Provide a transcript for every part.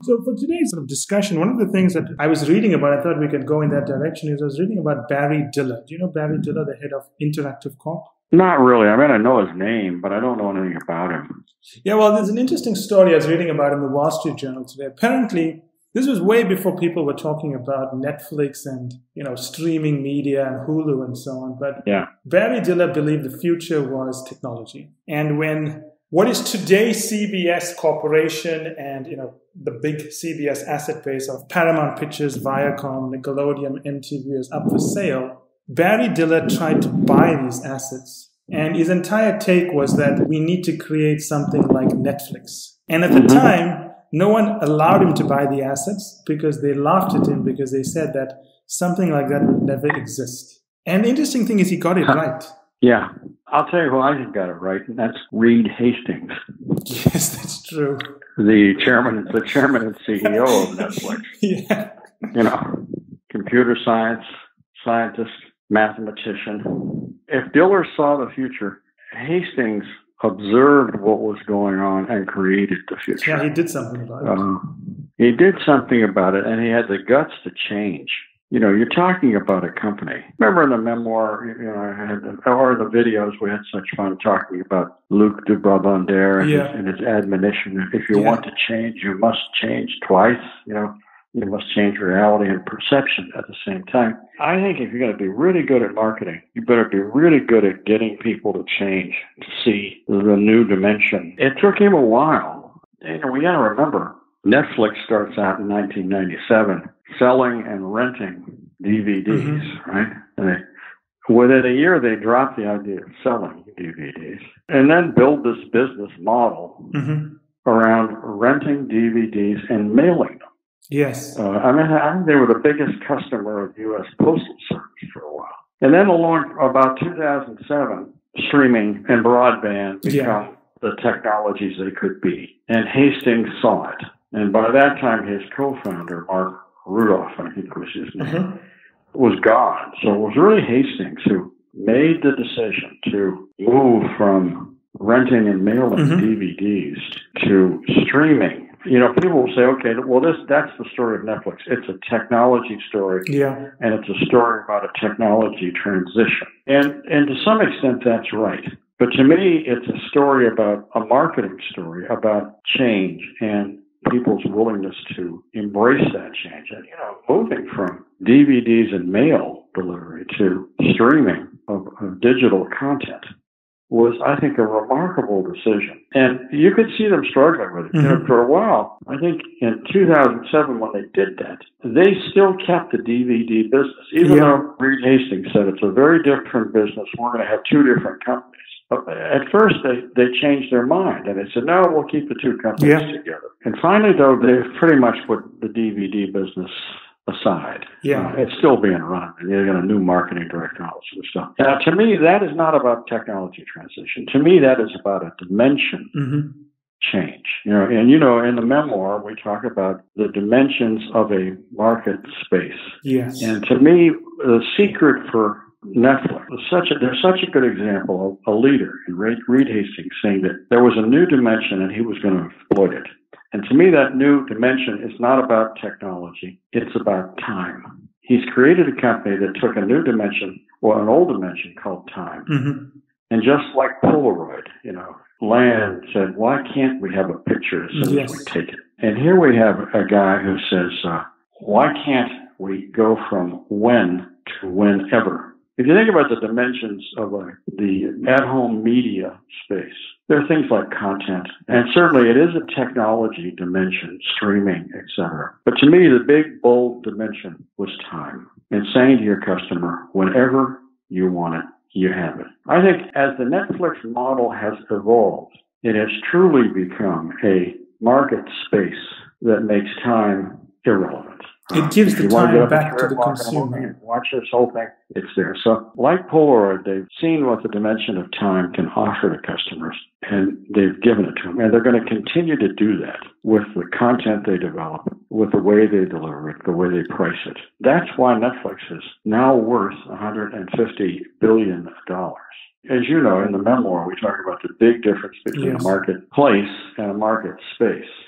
So for today's sort of discussion, one of the things that I was reading about, I thought we could go in that direction, is I was reading about Barry Diller. Do you know Barry Diller, the head of Interactive Corp? Not really. I mean, I know his name, but I don't know anything about him. Yeah, well, there's an interesting story I was reading about in the Wall Street Journal today. Apparently, this was way before people were talking about Netflix and, streaming media and Hulu and so on. But yeah, Barry Diller believed the future was technology. And when what is today CBS Corporation and, the big CBS asset base of Paramount Pictures, Viacom, Nickelodeon, MTV is up for sale, Barry Diller tried to buy these assets. And his entire take was that we need to create something like Netflix. And at the time, no one allowed him to buy the assets because they laughed at him because they said that something like that would never exist. And the interesting thing is he got it right. Yeah. I'll tell you who I think got it right, and that's Reed Hastings. Yes, that's true. The chairman and CEO of Netflix. Yeah. Computer scientist, mathematician. If Diller saw the future, Hastings observed what was going on and created the future. Yeah, he did something about it. He did something about it, and he had the guts to change. You're talking about a company. Remember in the memoir, or the videos, we had such fun talking about Luc de Brabander and his admonition. If you want to change, you must change twice. You must change reality and perception at the same time. I think if you're going to be really good at marketing, you better be really good at getting people to change, to see the new dimension. It took him a while. We got to remember, Netflix starts out in 1997 selling and renting DVDs, right? And within a year, they dropped the idea of selling DVDs and then build this business model around renting DVDs and mailing them. Yes. I think they were the biggest customer of U.S. Postal Service for a while. And then along about 2007, streaming and broadband become the technologies they could be. And Hastings saw it. And by that time, his co-founder, Mark Rudolph, I think was his name, was gone. So it was really Hastings who made the decision to move from renting and mailing DVDs to streaming. People will say, okay, well, that's the story of Netflix. It's a technology story, and it's a story about a technology transition. And to some extent, that's right. But to me, it's a story about a marketing story, about change and people's willingness to embrace that change. And, moving from DVDs and mail delivery to streaming of digital content was, I think, a remarkable decision. And you could see them struggling with it. For a while, I think in 2007 when they did that, they still kept the DVD business, even though Reed Hastings said it's a very different business. We're going to have two different companies. At first, they changed their mind, and they said, no, we'll keep the two companies together. And finally, though, they've pretty much put the DVD business aside. It's still being run, and you got a new marketing director and all this sort of stuff. Now, to me, that is not about technology transition. To me, that is about a dimension change. In the memoir, we talk about the dimensions of a market space. Yes. And to me, the secret for Netflix there's such a good example of a leader in Reed Hastings saying that there was a new dimension and he was going to exploit it. And to me, that new dimension is not about technology. It's about time. He's created a company that took a new dimension, or an old dimension called time. And just like Polaroid, Land said, why can't we have a picture as soon as we take it? And here we have a guy who says, why can't we go from when to whenever? If you think about the dimensions of the at-home media space, there are things like content, and certainly it is a technology dimension, streaming, etc. But to me, the big, bold dimension was time, and saying to your customer, whenever you want it, you have it. I think as the Netflix model has evolved, it has truly become a market space that makes time irrelevant. It gives the time back to the consumer. Watch this whole thing. It's there. So like Polaroid, they've seen what the dimension of time can offer to customers, and they've given it to them. And they're going to continue to do that with the content they develop, with the way they deliver it, the way they price it. That's why Netflix is now worth $150 billion. As you know, in the memoir, we talk about the big difference between a marketplace and a market space.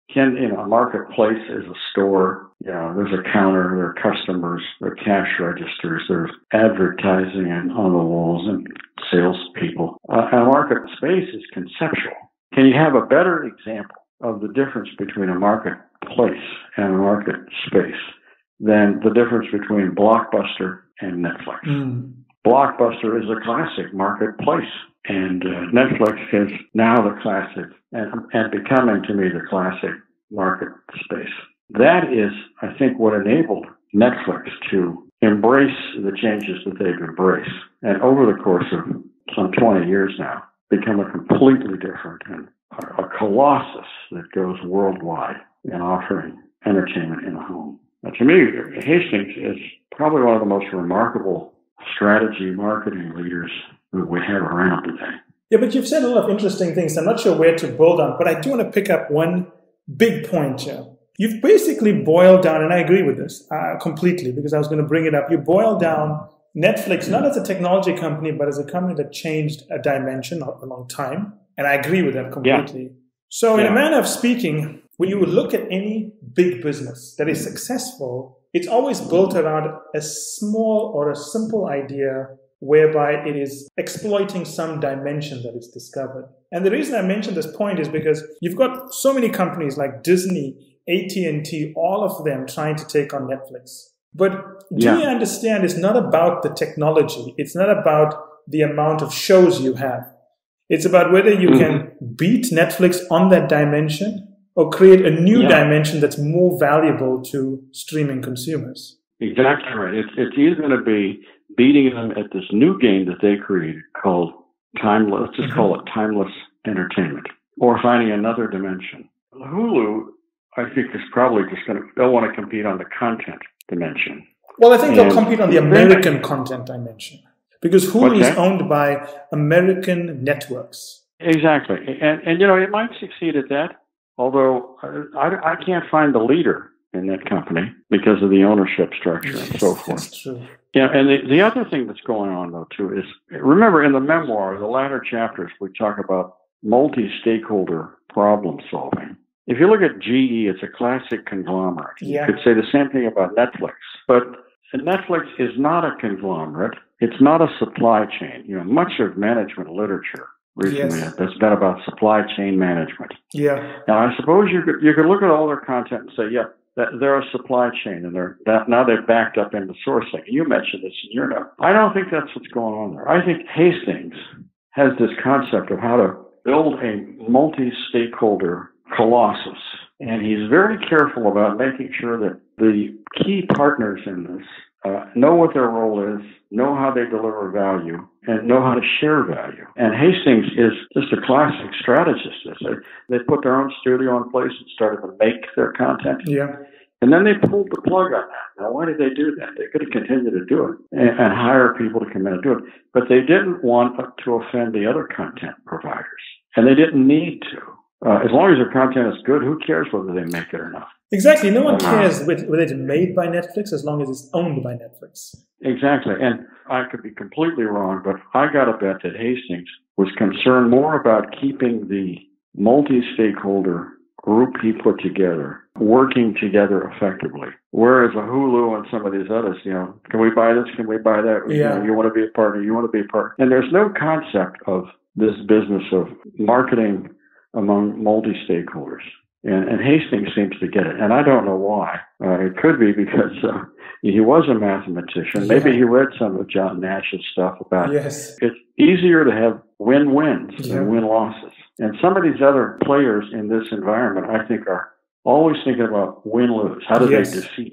A marketplace is a store. There's a counter, there are customers, there are cash registers, there's advertising on the walls and salespeople. A market space is conceptual. Can you have a better example of the difference between a marketplace and a market space than the difference between Blockbuster and Netflix? Blockbuster is a classic marketplace, and Netflix is now the classic and becoming, to me, the classic market space. That is, I think, what enabled Netflix to embrace the changes that they've embraced, and over the course of some 20 years now, become a completely different and a colossus that goes worldwide in offering entertainment in the home. To me, Hastings is probably one of the most remarkable strategy marketing leaders that we have around today. Yeah, but you've said a lot of interesting things. I'm not sure where to build on, but I do want to pick up one big point here. You've basically boiled down, and I agree with this completely because I was going to bring it up. You boiled down Netflix not as a technology company, but as a company that changed a dimension a long time. And I agree with that completely. Yeah. So in a manner of speaking, when you look at any big business that is successful, it's always built around a small or a simple idea whereby it is exploiting some dimension that is discovered. And the reason I mention this point is because you've got so many companies like Disney, AT&T, all of them trying to take on Netflix. But do you understand it's not about the technology. It's not about the amount of shows you have. It's about whether you can beat Netflix on that dimension or create a new dimension that's more valuable to streaming consumers. Exactly right. It's either going to be beating them at this new game that they created called timeless, let's just call it timeless entertainment, or finding another dimension. Hulu, I think, is probably just they'll want to compete on the content dimension. Well, I think they'll compete on the American content dimension because Hulu is owned by American networks. Exactly. And it might succeed at that, although I can't find the leader in that company because of the ownership structure and so forth. That's true. Yeah, and the other thing that's going on, though, too, is, remember in the memoir, the latter chapters, we talk about multi-stakeholder problem solving. If you look at GE, it's a classic conglomerate. You could say the same thing about Netflix. But Netflix is not a conglomerate. It's not a supply chain. Much of management literature recently has been about supply chain management. Yeah. Now, I suppose you could look at all their content and say, they're a supply chain, and now they're backed up into sourcing. You mentioned this in your note. I don't think that's what's going on there. I think Hastings has this concept of how to build a multi-stakeholder colossus, and he's very careful about making sure that the key partners in this know what their role is, know how they deliver value, and know how to share value. And Hastings is just a classic strategist. They put their own studio in place and started to make their content. Yeah. And then they pulled the plug on that. Now, why did they do that? They could have continued to do it and hire people to come in and do it. But they didn't want to offend the other content providers. And they didn't need to. As long as their content is good, who cares whether they make it or not? Exactly. No one cares whether it's made by Netflix as long as it's owned by Netflix. Exactly. And I could be completely wrong, but I got to bet that Hastings was concerned more about keeping the multi-stakeholder group he put together working together effectively. Whereas a Hulu and some of these others, can we buy this? Can we buy that? Yeah. You want to be a partner? You want to be a partner? And there's no concept of this business of marketing among multi-stakeholders. And Hastings seems to get it. And I don't know why. It could be because he was a mathematician. Maybe he read some of John Nash's stuff about it's easier to have win-wins than win-losses. And some of these other players in this environment, I think, are always thinking about win-lose. How do they defeat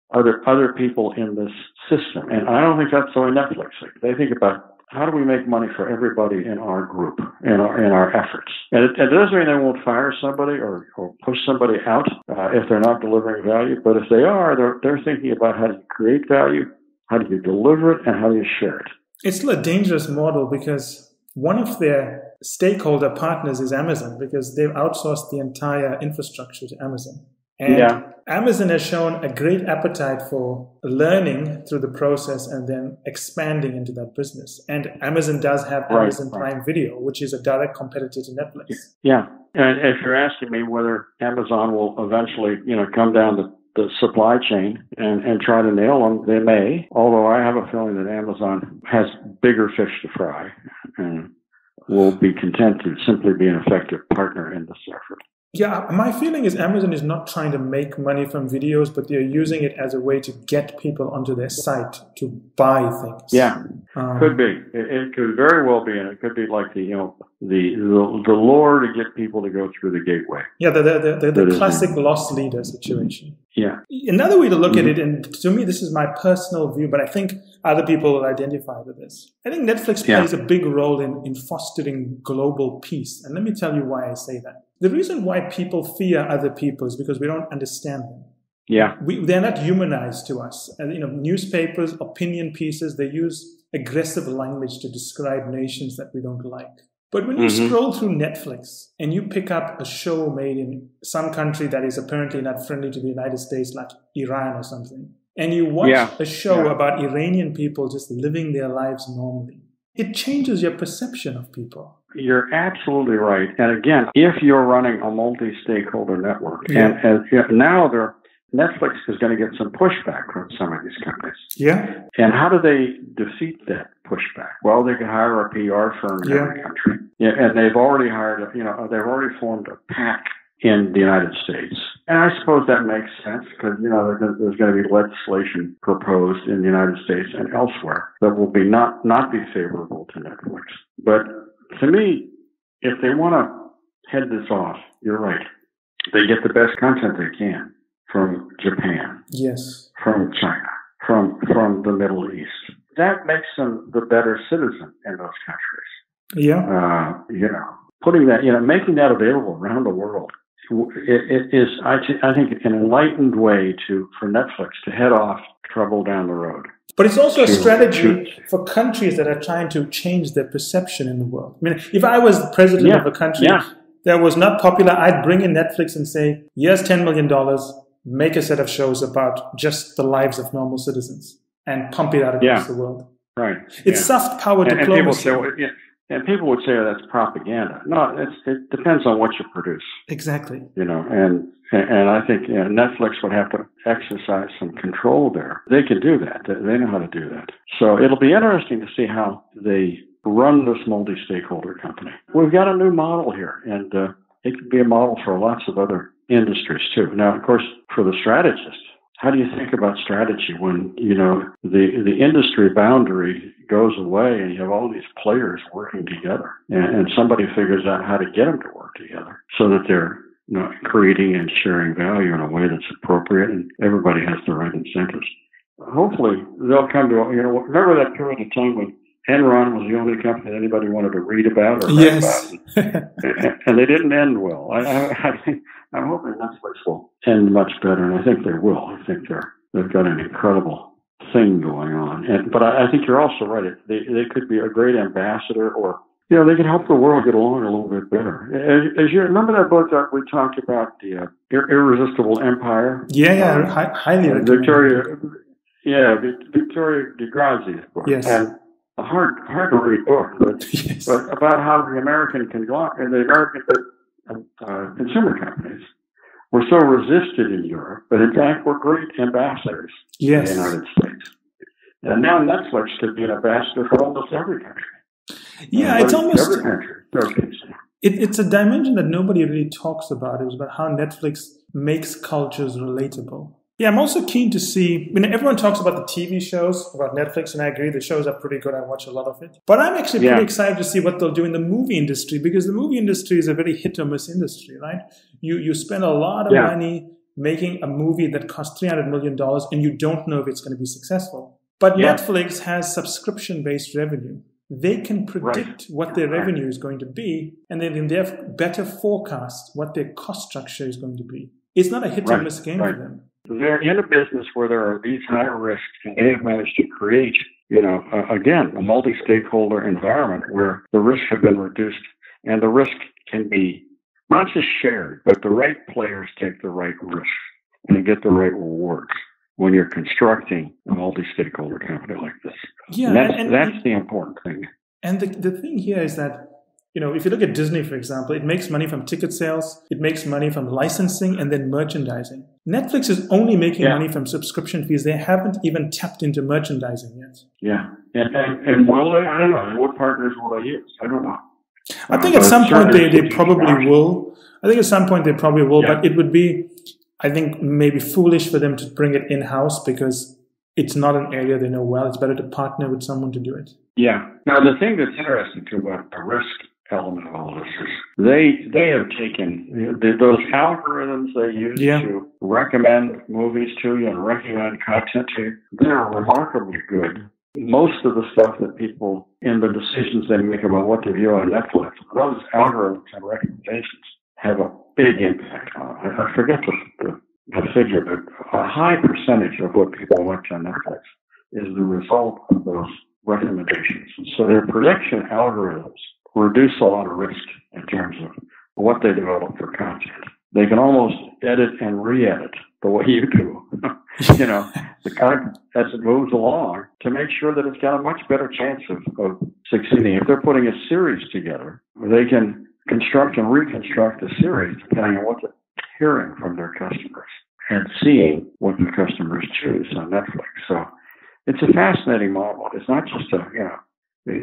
other people in this system? And I don't think that's the way Netflix thinks. They think about how do we make money for everybody in our group, in our efforts? And it doesn't mean they won't fire somebody or push somebody out if they're not delivering value. But if they are, they're thinking about how do you create value, how do you deliver it, and how do you share it. It's still a dangerous model because one of their stakeholder partners is Amazon because they've outsourced the entire infrastructure to Amazon. And Amazon has shown a great appetite for learning through the process and then expanding into that business. And Amazon does have Amazon Prime Video, which is a direct competitor to Netflix. Yeah. And if you're asking me whether Amazon will eventually, come down the supply chain and try to nail them, they may. Although I have a feeling that Amazon has bigger fish to fry and will be content to simply be an effective partner in this effort. Yeah, my feeling is Amazon is not trying to make money from videos, but they're using it as a way to get people onto their site to buy things. Yeah, could be. It could very well be, and it could be like the lure to get people to go through the gateway. Yeah, the classic loss leader situation. Yeah. Another way to look at it, and to me this is my personal view, but I think other people will identify with this. I think Netflix plays a big role in fostering global peace. And let me tell you why I say that. The reason why people fear other people is because we don't understand them. Yeah. They're not humanized to us. And, newspapers, opinion pieces, they use aggressive language to describe nations that we don't like. But when you scroll through Netflix and you pick up a show made in some country that is apparently not friendly to the United States, like Iran or something, and you watch a show about Iranian people just living their lives normally, it changes your perception of people. You're absolutely right. And again, if you're running a multi-stakeholder network, and now Netflix is going to get some pushback from some of these companies. Yeah. And how do they defeat that pushback? Well, they can hire a PR firm in every country. Yeah, and they've already they've already formed a PAC in the United States. And I suppose that makes sense because, there's going to be legislation proposed in the United States and elsewhere that will be not be favorable to Netflix. But to me, if they want to head this off, you're right. They get the best content they can from Japan. Yes. From China, from the Middle East. That makes them the better citizen in those countries. Yeah. Putting that, making that available around the world. It is, I think, an enlightened way for Netflix to head off trouble down the road. But it's also a strategy for countries that are trying to change their perception in the world. I mean, if I was the president of a country that was not popular, I'd bring in Netflix and say, here's $10 million, make a set of shows about just the lives of normal citizens and pump it out across the world. Right. It's soft power diplomacy. And people would say that's propaganda. No, it depends on what you produce. Exactly. And I think Netflix would have to exercise some control there. They can do that. They know how to do that. So it'll be interesting to see how they run this multi-stakeholder company. We've got a new model here, and it could be a model for lots of other industries too. Now, of course, for the strategist, how do you think about strategy when, the industry boundary goes away and you have all these players working together and somebody figures out how to get them to work together so that they're creating and sharing value in a way that's appropriate and everybody has the right incentives. Hopefully they'll come to, remember that period of time when Enron was the only company that anybody wanted to read about or write about, and they didn't end well. I'm hoping Netflix will end much better, and I think they will. I think they've got an incredible thing going on. But I think you're also right. They could be a great ambassador, or they can help the world get along a little bit better. As you remember that book that we talked about, the Irresistible Empire? Yeah, highly recommended. Victoria de Grazi's book. Yes. And a hard to read book, but about how the American conglomerate and the American consumer companies were so resisted in Europe, but in fact were great ambassadors in the United States. And now Netflix could be an ambassador for almost every country. Yeah, it's almost every country. It's a dimension that nobody really talks about. It was about how Netflix makes cultures relatable. Yeah, I'm also keen to see, everyone talks about the TV shows, about Netflix, and I agree, the shows are pretty good. I watch a lot of it. But I'm actually pretty excited to see what they'll do in the movie industry, because the movie industry is a very hit or miss industry, right? You spend a lot of money making a movie that costs $300 million, and you don't know if it's going to be successful. But Netflix has subscription-based revenue. They can predict what their revenue is going to be, and they can therefore better forecast what their cost structure is going to be. It's not a hit or miss game for them. They're in a business where there are these higher risks, and they have managed to create, again, a multi-stakeholder environment where the risks have been reduced, and the risk can be not just shared, but the right players take the right risks. and get the right rewards when you're constructing a multi-stakeholder company like this. Yeah, and that's the important thing. And the thing here is that, if you look at Disney, for example, it makes money from ticket sales, it makes money from licensing and then merchandising. Netflix is only making money from subscription fees. They haven't even tapped into merchandising yet. Yeah. And will they? I don't know. What partners will they use? I don't know. I think at some point they probably will. But it would be, I think, maybe foolish for them to bring it in-house because it's not an area they know well. It's better to partner with someone to do it. Yeah. Now, the thing that's interesting too about the risk element of all this is they have taken those algorithms they use to recommend movies to you and recommend content to you. They're remarkably good. Most of the stuff that people in the decisions they make about what to view on Netflix, those algorithms and recommendations have a big impact on it. I forget the figure, but a high percentage of what people watch on Netflix is the result of those recommendations. So their prediction algorithms reduce a lot of risk in terms of what they develop for content. They can almost edit and re-edit the way you do, the content as it moves along to make sure that it's got a much better chance of succeeding. If they're putting a series together, they can construct and reconstruct a series depending on what they're hearing from their customers and seeing what the customers choose on Netflix. So it's a fascinating model. It's not just what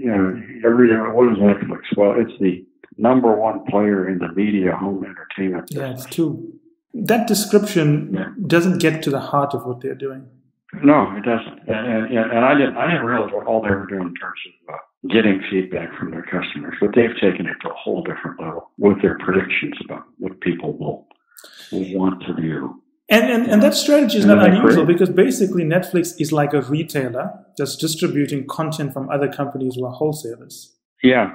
is Netflix? Well, it's the number one player in the media home entertainment business. Yeah, it's true. That description doesn't get to the heart of what they're doing. No, it doesn't. And I didn't realize what all they were doing in terms of getting feedback from their customers, but they've taken it to a whole different level with their predictions about what people will want to view. And that strategy is not unusual because basically Netflix is like a retailer that's distributing content from other companies who are wholesalers. Yeah.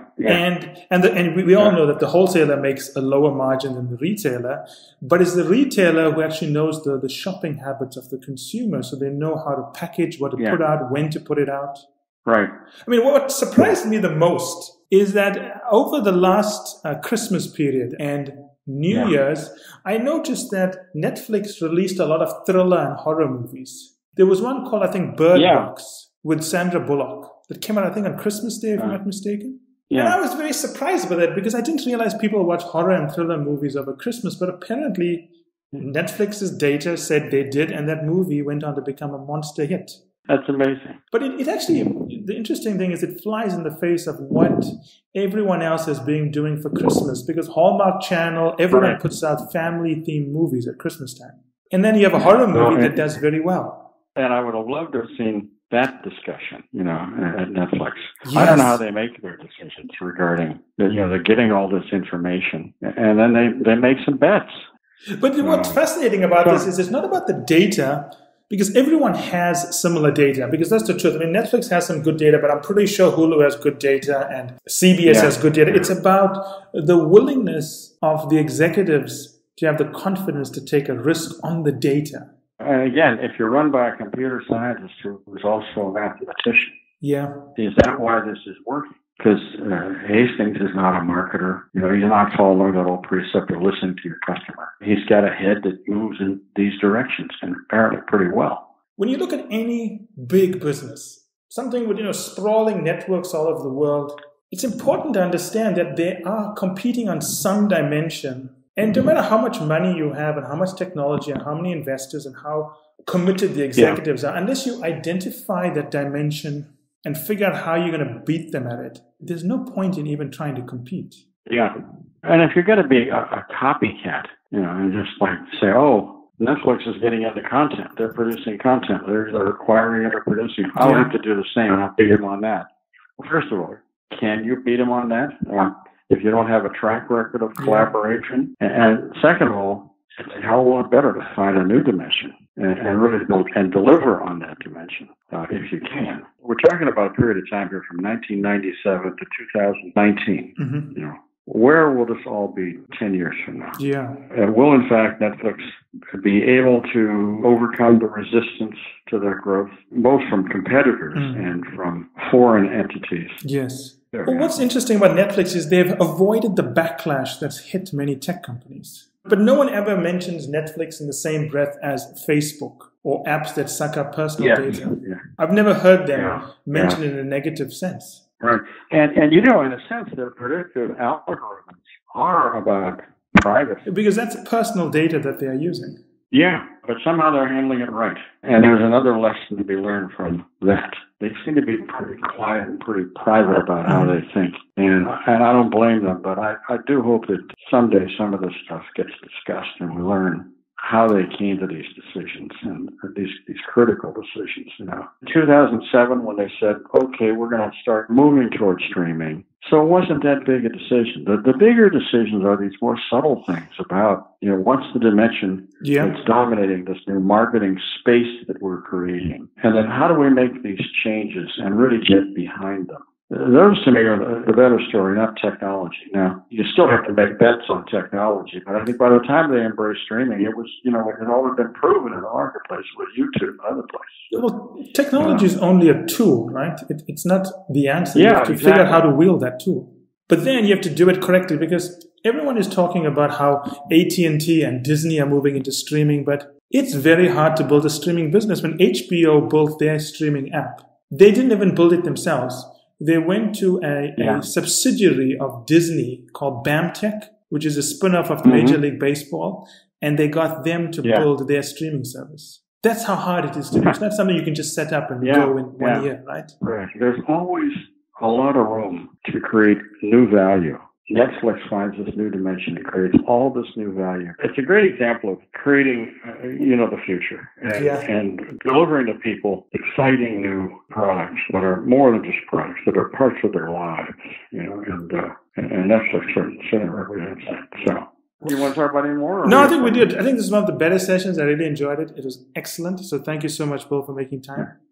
And we all know that the wholesaler makes a lower margin than the retailer, but it's the retailer who actually knows the shopping habits of the consumer, so they know how to package, what to put out, when to put it out. Right. I mean, what surprised me the most is that over the last Christmas period and New Year's, I noticed that Netflix released a lot of thriller and horror movies. There was one called, I think, Bird Box with Sandra Bullock that came out, I think, on Christmas Day, if I'm not mistaken. Yeah. And I was very surprised by that because I didn't realize people watch horror and thriller movies over Christmas, but apparently Netflix's data said they did, and that movie went on to become a monster hit. That's amazing. But it actually, the interesting thing is it flies in the face of what everyone else has been doing for Christmas, because Hallmark Channel, everyone puts out family-themed movies at Christmas time. And then you have a horror movie that does very well. And I would have loved to have seen that discussion, at Netflix. Yes. I don't know how they make their decisions regarding, they're getting all this information, and then they make some bets. But what's fascinating about this is it's not about the data, because everyone has similar data, because that's the truth. I mean, Netflix has some good data, but I'm pretty sure Hulu has good data and CBS has good data. It's about the willingness of the executives to have the confidence to take a risk on the data. And again, if you're run by a computer scientist who's also a mathematician, is that why this is working? Because Hastings is not a marketer. He's not following that old precept of listening to your customer. He's got a head that moves in these directions, and apparently pretty well. When you look at any big business, something with sprawling networks all over the world, it's important to understand that they are competing on some dimension. And no matter how much money you have and how much technology and how many investors and how committed the executives are, unless you identify that dimension and figure out how you're going to beat them at it, there's no point in even trying to compete. Yeah. And if you're going to be a copycat, and just like say, Netflix is getting into content. They're producing content. They're acquiring it or producing. I'll have to do the same, and I'll beat them on that. Well, first of all, can you beat them on that? If you don't have a track record of collaboration. And second of all, it's a hell of a lot better to find a new dimension and really build and deliver on that dimension if you can. We're talking about a period of time here from 1997 to 2019. Mm-hmm. Where will this all be 10 years from now? Yeah. And will, in fact, Netflix be able to overcome the resistance to their growth, both from competitors and from foreign entities? Yes. Well, what's interesting about Netflix is they've avoided the backlash that's hit many tech companies. But no one ever mentions Netflix in the same breath as Facebook or apps that suck up personal data. Yeah. I've never heard them mentioned in a negative sense. Right. And you know, in a sense, the predictive algorithms are about privacy. Because that's personal data that they are using. Yeah, but somehow they're handling it right. And there's another lesson to be learned from that. They seem to be pretty quiet and pretty private about how they think. And I don't blame them, but I do hope that someday some of this stuff gets discussed and we learn how they came to these decisions and these critical decisions. You know, in 2007, when they said, "Okay, we're going to start moving towards streaming," so it wasn't that big a decision. The bigger decisions are these more subtle things about, you know, what's the dimension that's dominating this new marketing space that we're creating, and then how do we make these changes and really get behind them. Those to me are the better story, not technology. Now, you still have to make bets on technology, but I think by the time they embraced streaming, it was, you know, it had already been proven in the marketplace with YouTube and other places. Well, technology is only a tool, right? It's not the answer. You have to figure out how to wield that tool. But then you have to do it correctly, because everyone is talking about how AT&T and Disney are moving into streaming, but it's very hard to build a streaming business. When HBO built their streaming app, they didn't even build it themselves. They went to a subsidiary of Disney called BAMTech, which is a spin-off of Major League Baseball, and they got them to build their streaming service. That's how hard it is to do. It's not something you can just set up and go in 1 year, right? Right. There's always a lot of room to create new value. Netflix finds this new dimension. It creates all this new value. It's a great example of creating, the future and delivering to people exciting new products that are more than just products, that are parts of their lives, and Netflix certainly represents that. So, you want to talk about any more? No, I think we did. I think this is one of the better sessions. I really enjoyed it. It was excellent. So thank you so much, Bill, for making time.